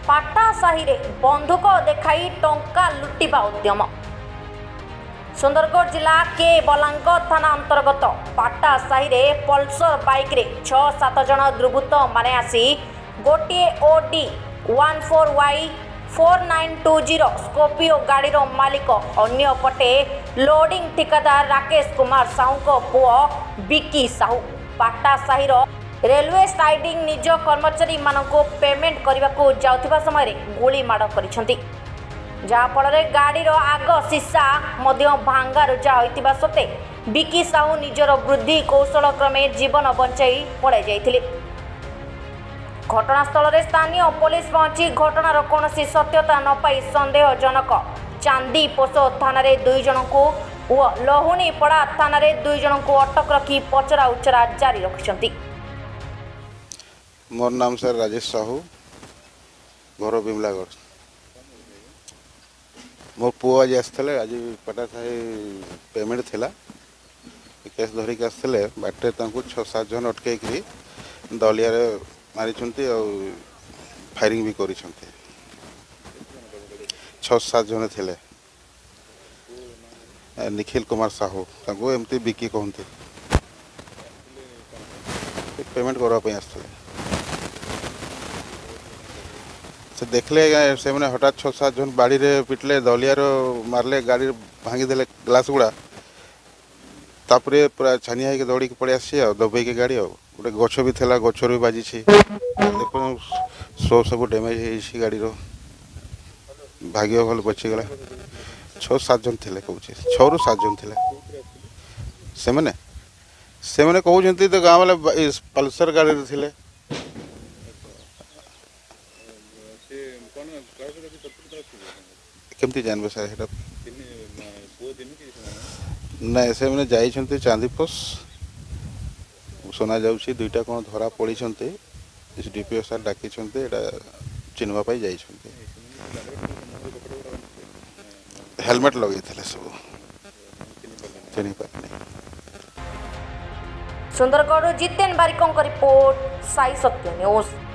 पाटा साही रे बंधुक देखाई टंका लुटिबा उद्यम। सुंदरगढ़ जिला के बलांग थाना अंतर्गत पाटा साही रे पल्सर बाइक रे 6-7 जन दुर्बृत्त माने आसी गोटे ओडी 14Y4920 स्कॉर्पियो गाड़ी रो मालिक अन्य पटे लोडिंग ठिकादार राकेश कुमार साहू को पुओ बिकी साहू पाटा साही रो रेलवे साइडिंग निज कर्मचारी मानको पेमेंट करने को जाउथिबा समय गोली माड़ करिसेंती जहाँफल गाड़ी आग सीसा भांगा रुजा होइतिबा सत्ते बिकी साहू निजर वृद्धि कौशल क्रमे जीवन बंचाई पड़े जाइथिले। घटनास्थल में स्थानीय पुलिस पहुंची घटनार कौन सत्यता न पाई संदेहजनक चांदीपोसो थाना 2 जन को और लहुणीपड़ा थाना 2 जन को अटक रखी पचरा उचरा जारी रखिछंती। मोर नाम सर राजेश साहू घर बिमलागढ़। मोर पुओ आज आसते आज पाटा साही पेमेंट थिला केस धरिक आसते बाटे 6-7 जन अटकई दलिया मारी फायरिंग भी कर 6-7 जन थे। निखिल कुमार साहू एमती बिकी कहते पेमेंट करने आसते से देखले से मैंने हठात 6-7 जन बाड़ी रे पिटले दलियार मारले गाड़ी भांगीदे ग्लास गुड़ा तापरे पूरा छानिया होकर दौड़ी पड़े आसी दबे के गाड़ी गोटे गछ भी थेला गछर भी बाजी देख सब डैमेज हो गाड़ी भाग्य भल बचीगला। 6-7 जन थे कहूँ 6-7 जन थे से मैंने कहते तो गाँव वाले पल्सर गाड़ी थे केमती जानबे सर हेटा ना से मैंने जाइछन्ते चांदीपोस सुना जाउछि 2टा कौन धरा पड़ी डीपीओ सर डाकी चिन्हवा पाई जाइछन्ते हेलमेट लगे सब चिन्ह पारे। सुंदरगढ़ जितेन बारिकों रिपोर्ट साई सत्य न्यूज।